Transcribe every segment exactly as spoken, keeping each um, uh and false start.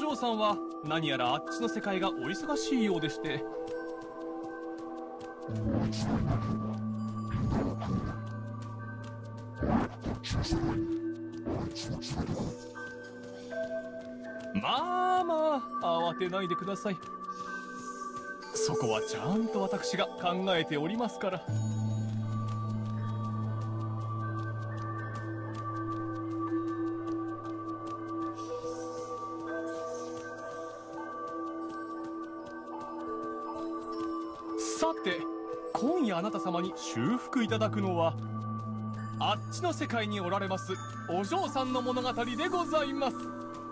嬢さんは何やらあっちの世界がお忙しいようでして。まあまあ慌てないでください。そこはちゃんと私が考えておりますから。さて、今夜あなた様に修復いただくのは、あっちの世界におられますお嬢さんの物語でございます。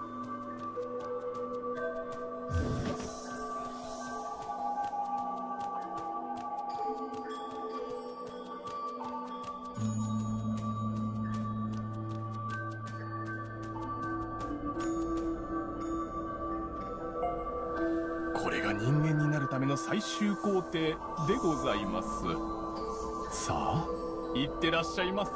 これが人間になるための最終工程でございます。さあ、いってらっしゃいませ。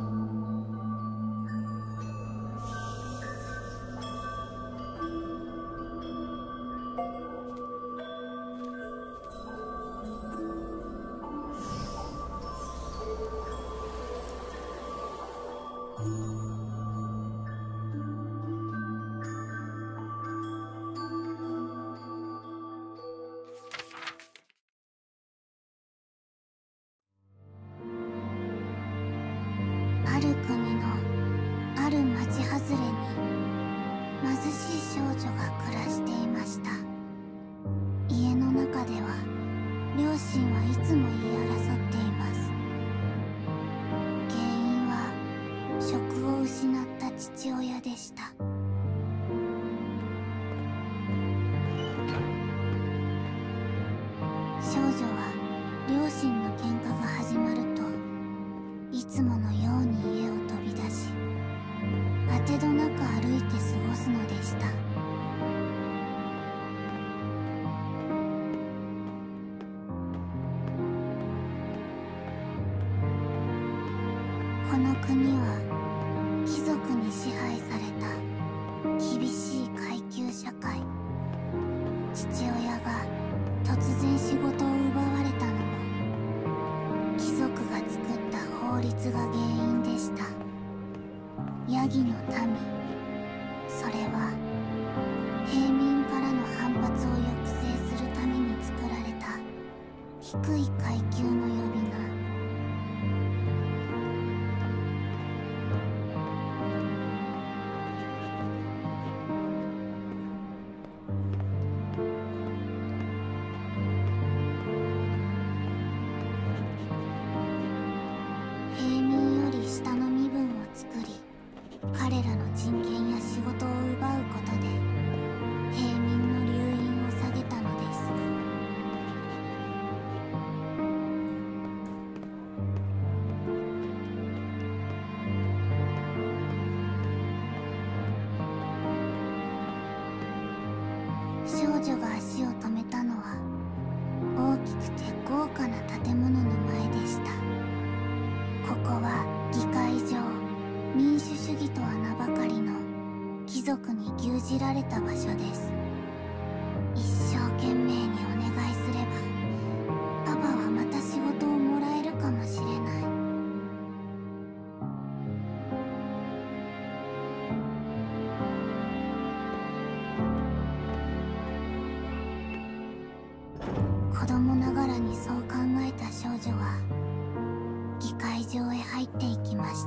ある国のある町外れに貧しい少女が暮らしていました。家の中では両親はいつも言い争っています。原因は職を失った父親でした。少女は両親の喧嘩が始まるといつものように家を飛び出し、あてどなく歩いて過ごすのでした。この国は貴族に支配された厳しい階級社会。父親が突然仕事を奪われたのも貴族が作った法律が原因でした。ヤギの民、それは平民からの反発を抑制するために作られた低い階級の呼び名。平民より下の身分を作り、彼らの人権や仕事を奪うことで平民の留飲を下げたのです。少女が足を止めたのは大きくて豪華な建物の前でした。ここは議会場、民主主義とは名ばかりの貴族に牛耳られた場所です。一生懸命にお願いすればパパはまた仕事をもらえるかもしれない。子供ながらにそう考えた少女は議会場へ入っていきました。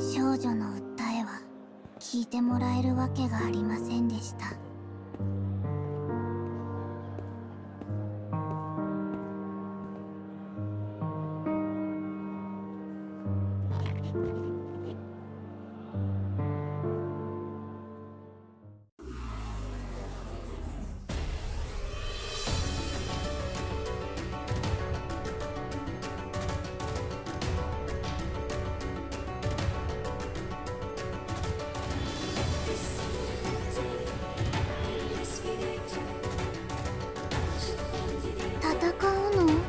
少女の訴えは聞いてもらえるわけがありませんでした。戦うの？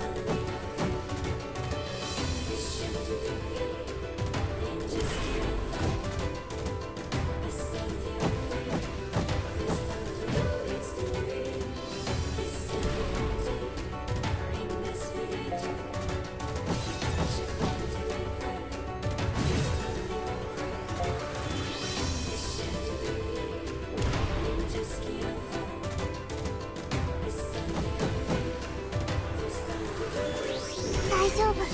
大丈夫。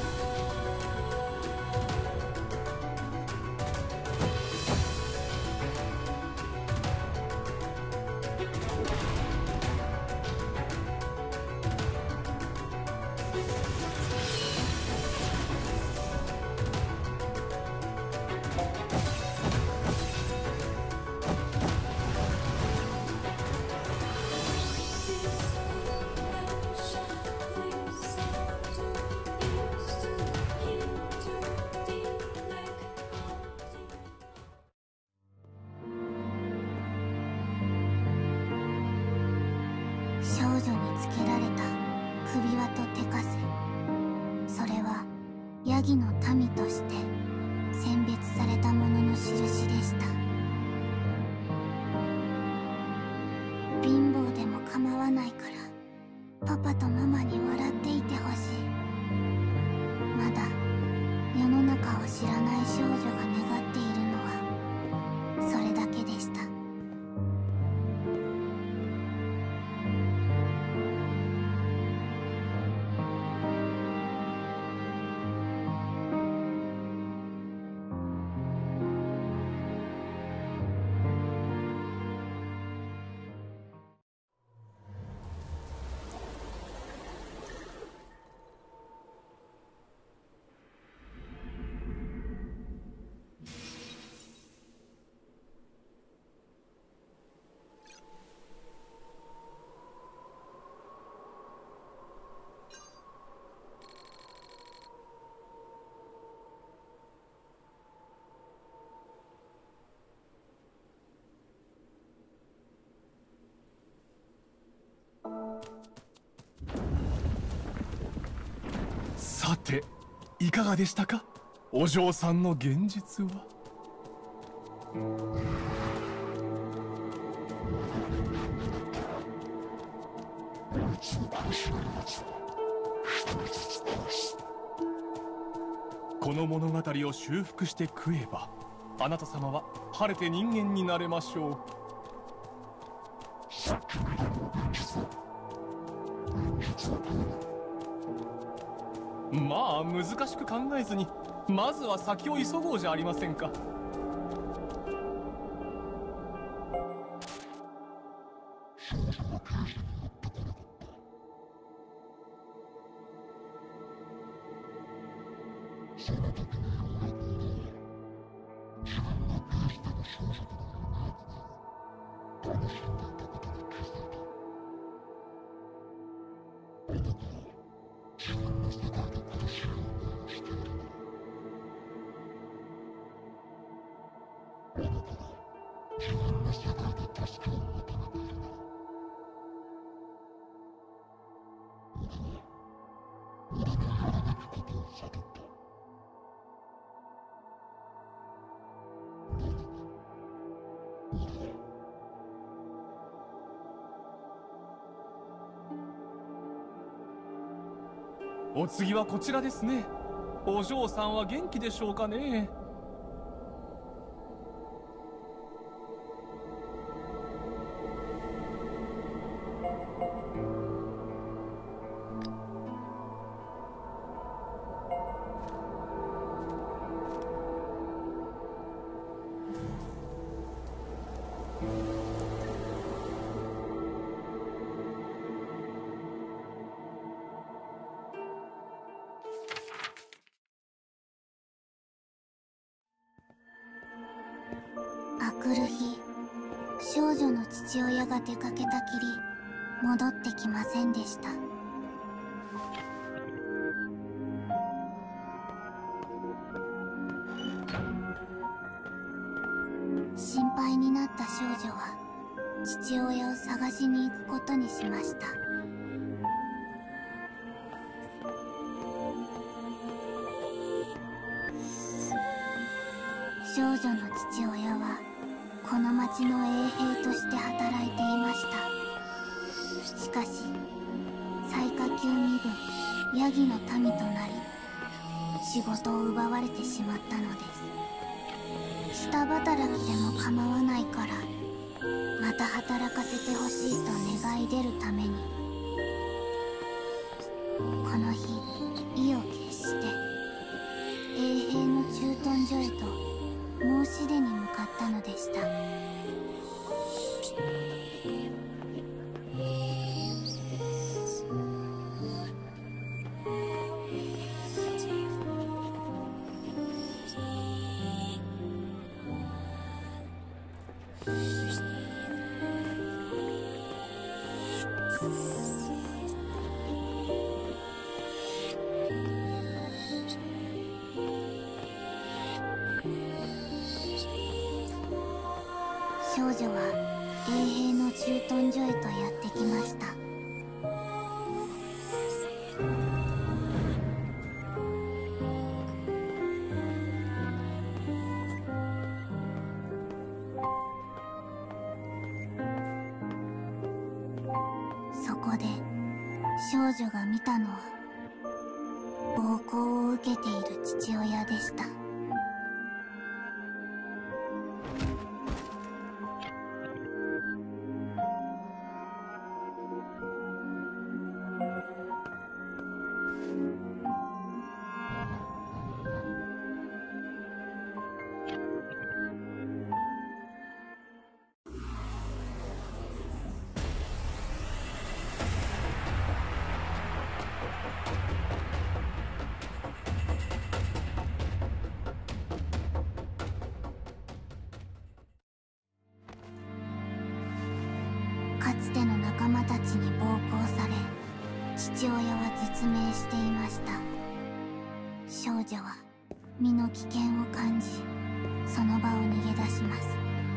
少女につけられた首輪と手枷、それはヤギの民として選別された者の印でした。貧乏でも構わないからパパとママに笑っていてほしい。まだ世の中を知らない少女が願っているのはそれだけでした。 さて、いかがでしたか、お嬢さんの現実は。この物語を修復して食えば、あなた様は晴れて人間になれましょう。まあ難しく考えずに、まずは先を急ごうじゃありませんか。お次はこちらですね。お嬢さんは元気でしょうかね。 来る日、少女の父親が出かけたきり戻ってきませんでした。心配になった少女は父親を探しに行くことにしました。少女の父親はこの町の衛兵として働いていました。しかし最下級身分ヤギの民となり仕事を奪われてしまったのです。下働きでも構わないからまた働かせてほしいと願い出るために、この日意を決して衛兵の駐屯所へと申し出に向かったのでした。少女は衛兵の駐屯所へとやってきました。そこで少女が見たのは暴行を受けている父親でした。かつての仲間たちに暴行され父親は絶命していました。少女は身の危険を感じその場を逃げ出します。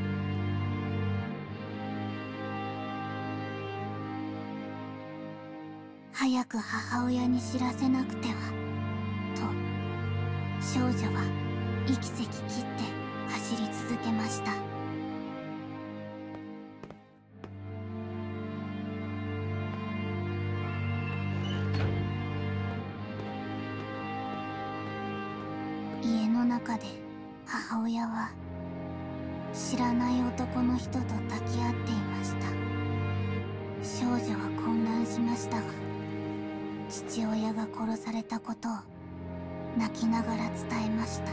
早く母親に知らせなくてはと少女は息せき切って走り続けました。家の中で母親は知らない男の人と抱き合っていました。少女は混乱しましたが父親が殺されたことを泣きながら伝えました。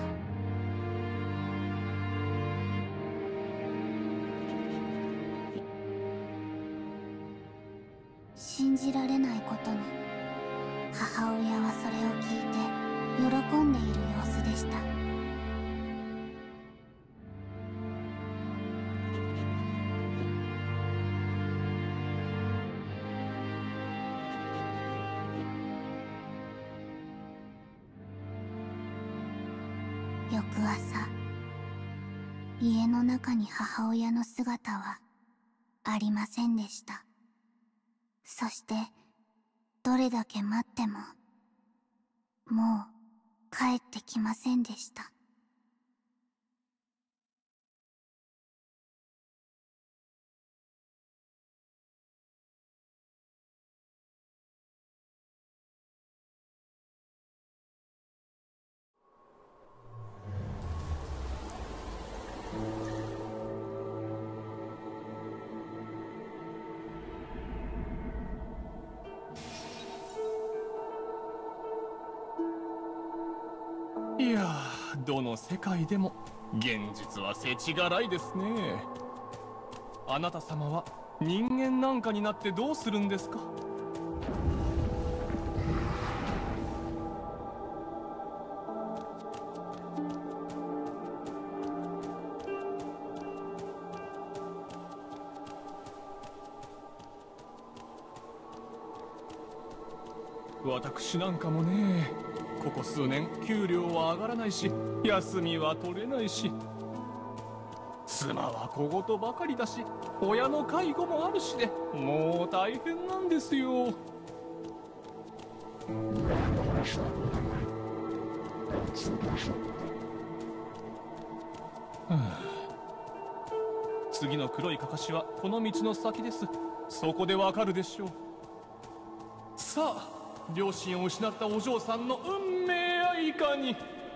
信じられないことに母親はそれを聞いて喜んでいる様子でした。翌朝、家の中に母親の姿はありませんでした。そしてどれだけ待ってももう帰ってきませんでした。 いやー、どの世界でも現実は世知辛いですね。あなた様は人間なんかになってどうするんですか？ 私なんかもね、ここ数年給料は上がらないし、休みは取れないし、妻は小言ばかりだし、親の介護もあるしで、もう大変なんですよ。はあ、次の黒いかかしはこの道の先です。そこでわかるでしょう。さあ、両親を失ったお嬢さんの運命はいかに。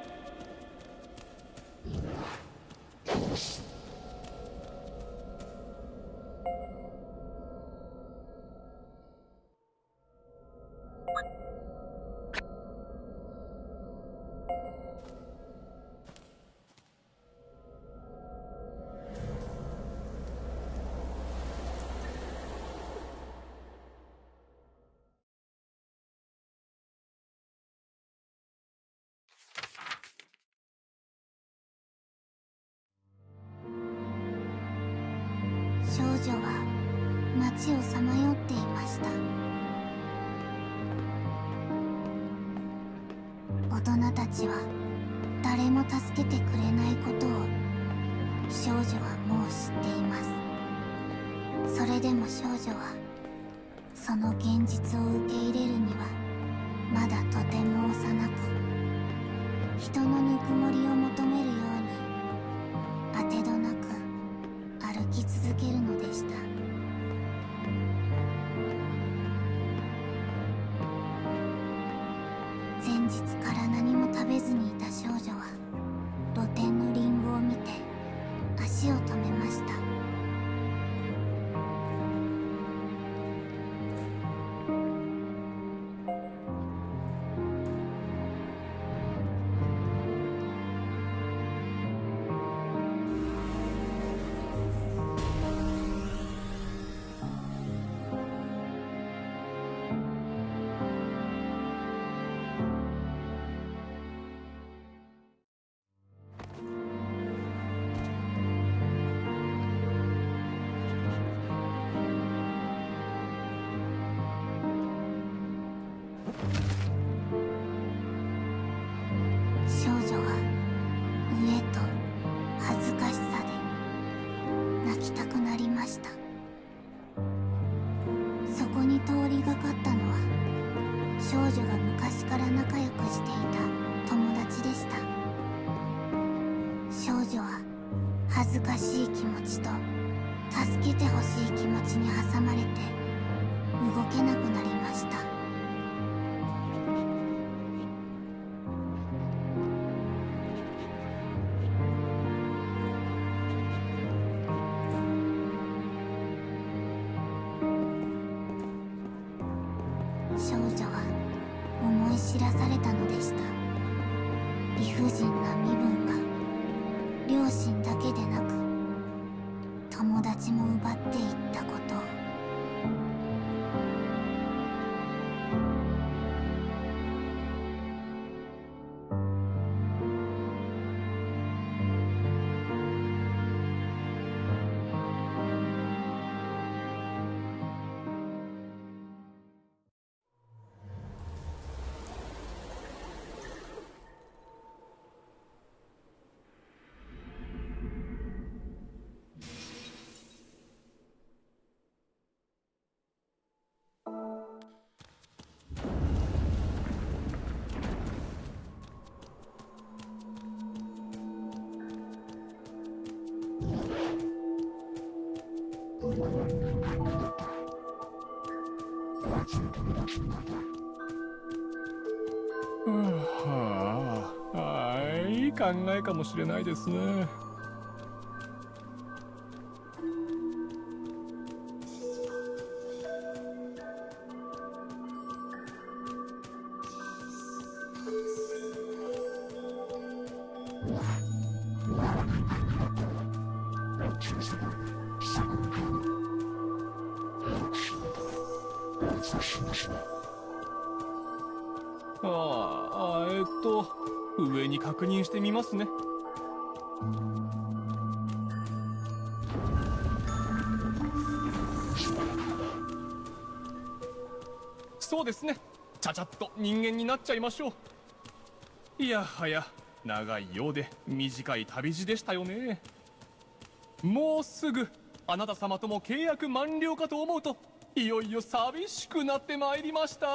少女は街をさまよっていました。大人たちは誰も助けてくれないことを少女はもう知っています。それでも少女はその現実を受け入れるにはまだとても幼く、人のぬくもりを求めるように当てどなく歩き続けるのでした。前日から何も食べずにいた少女は露店のリンゴを見て足を止めました。少女は飢えと恥ずかしさで泣きたくなりました。そこに通りがかったのは少女が昔から仲良くしていた友達でした。少女は恥ずかしい気持ちと助けてほしい気持ちに挟まれて動けなくなりました。少女は思い知らされたのでした。理不尽な身分が両親だけでなく友達も奪っていったことを。 はあ、ああ、いい考えかもしれないですね。ああ、えっと上に確認してみますね。そうですね、 ちゃちゃっと人間になっちゃいましょう。いやはや長いようで短い旅路でしたよね。もうすぐあなた様とも契約満了かと思うと、いよいよ寂しくなってまいりました。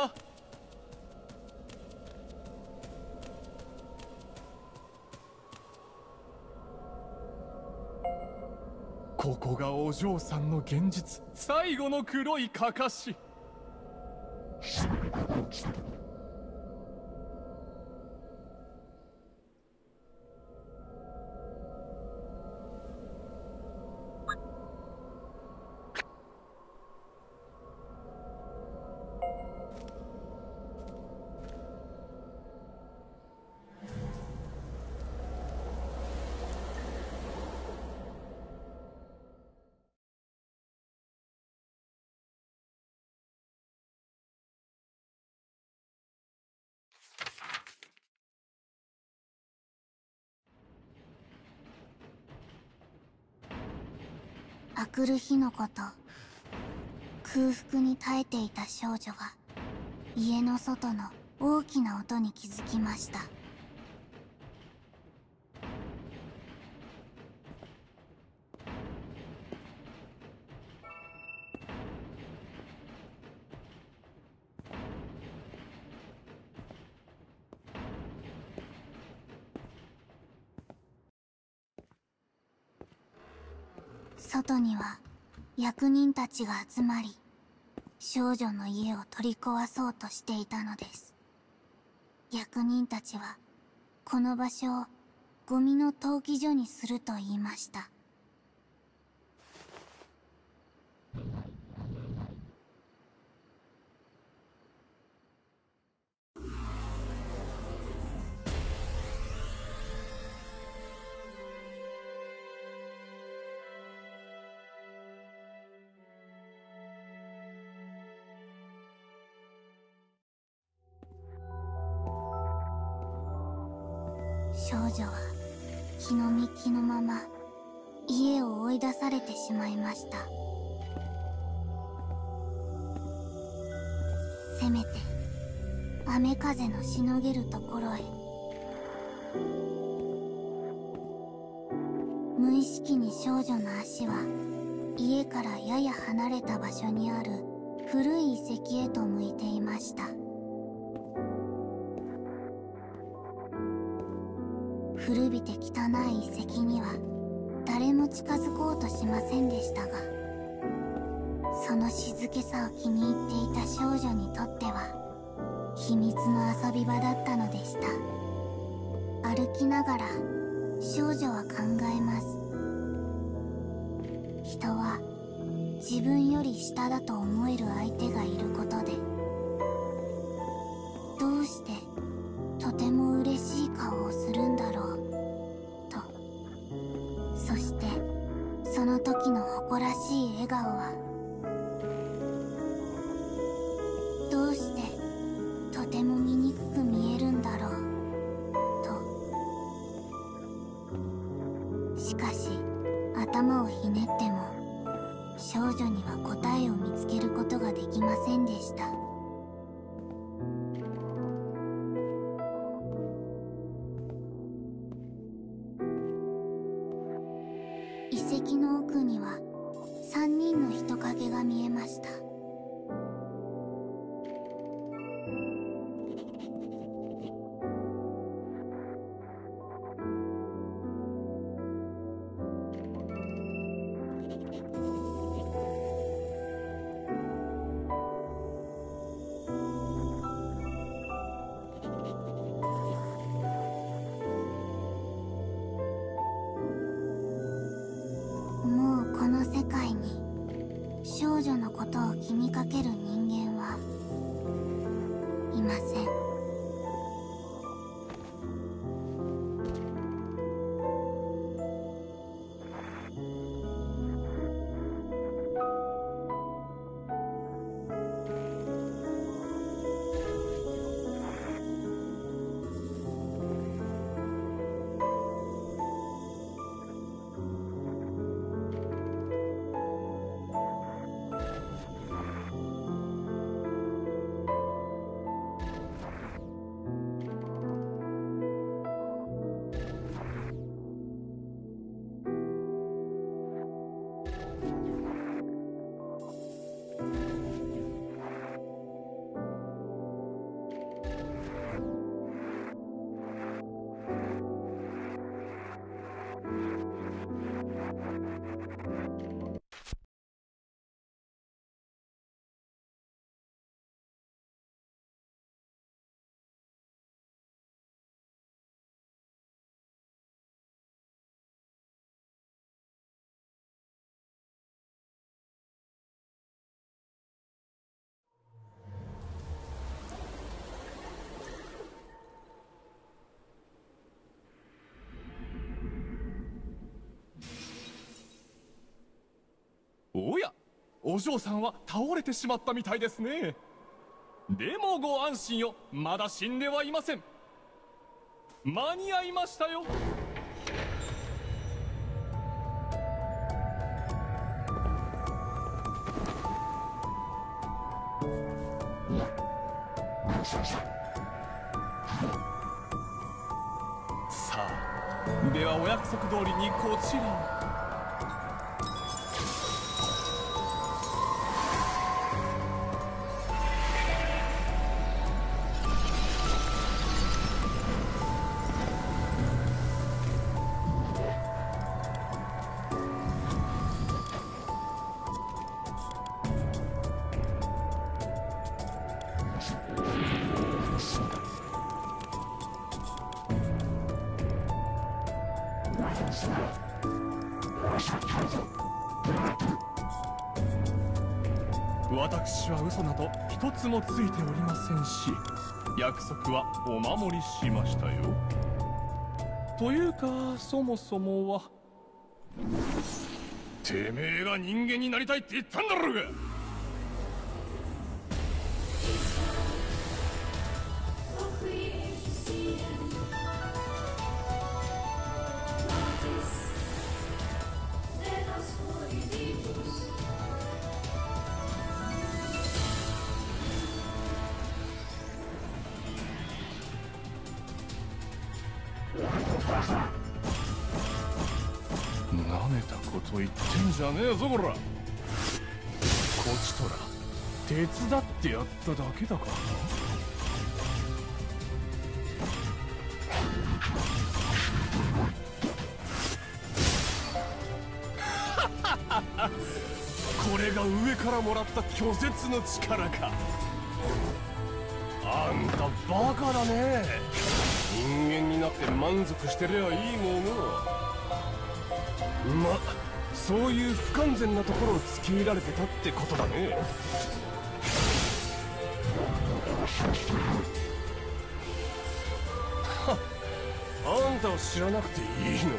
ここがお嬢さんの現実、最後の黒いかかし。 あくる日のこと、空腹に耐えていた少女が家の外の大きな音に気づきました。外には役人たちが集まり、少女の家を取り壊そうとしていたのです。役人たちはこの場所をゴミの投棄所にすると言いました。少女は気の身気のまま家を追い出されてしまいました。せめて雨風のしのげるところへ。無意識に少女の足は家からやや離れた場所にある古い遺跡へと向いていました。古びて汚い遺跡には誰も近づこうとしませんでしたが、その静けさを気に入っていた少女にとっては秘密の遊び場だったのでした。歩きながら少女は考えます。人は自分より下だと思える相手がいることで、どうしてとても嬉しい顔をするんだろうと。そしてその時の誇らしい笑顔は、どうしてとても醜く見えるんだろうと。しかし頭をひねっても少女には答えを見つけることができませんでした。遺跡の奥には三人の人影が見えました。もうこの世界に少女のことを気お嬢さんは倒れてしまったみたいですね。でもご安心を、まだ死んではいません。間に合いましたよ。さあ、ではお約束通りにこちらを。私は嘘など一つもついておりませんし、約束はお守りしましたよ。というか、そもそもはてめえが人間になりたいって言ったんだろうが。なめたこと言ってんじゃねえぞこら。こちとら手伝ってやっただけだからな。これが上からもらった拒絶の力か。あんたバカだね。人間になって満足してりゃいいもの。ま、そういう不完全なところを突き入られてたってことだね。はっ、あんたを知らなくていいのいいの。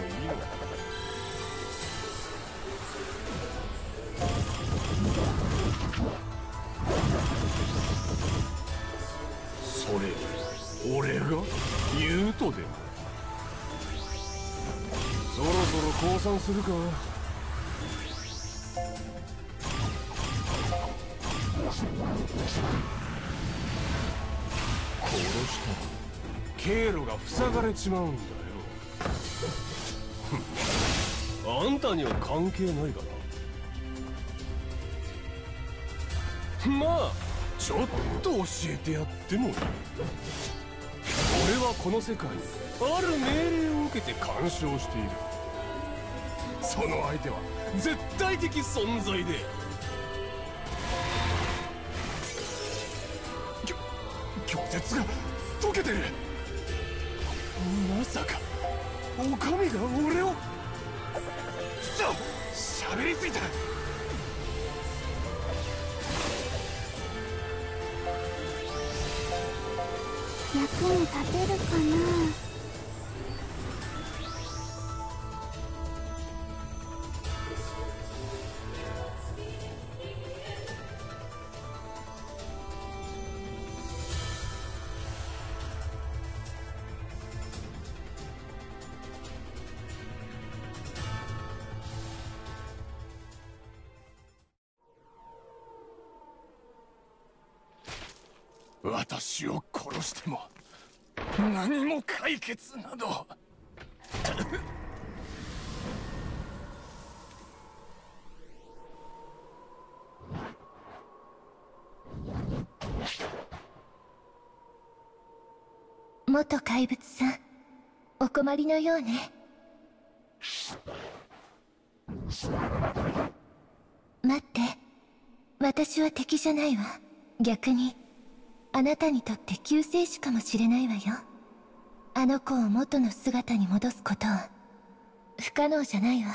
それ俺が言うとでも。そろそろ降参するか。殺したら経路が塞がれちまうんだよ。あんたには関係ないかな。まあちょっと教えてやってもいい。俺はこの世界にある命令を受けて干渉している。その相手は絶対的存在で、きょ拒絶が解けてる。まさかお上が俺を。そう喋りすぎた。 役に立てるかな。 私を殺しても何も解決など。 元怪物さん、お困りのようね。待って、私は敵じゃないわ。逆にあなたにとって救世主かもしれないわよ。あの子を元の姿に戻すことは不可能じゃないわ。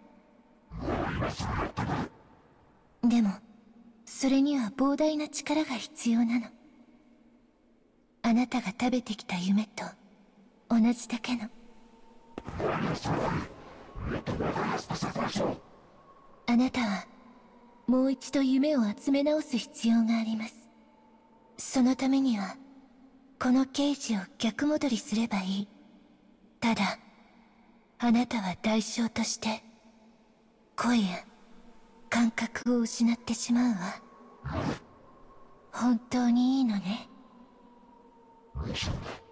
でもそれには膨大な力が必要なの。あなたが食べてきた夢と同じだけの。あなたはもう一度夢を集め直す必要があります。そのためにはこのケージを逆戻りすればいい。ただあなたは代償として声や感覚を失ってしまうわ。本当にいいのね。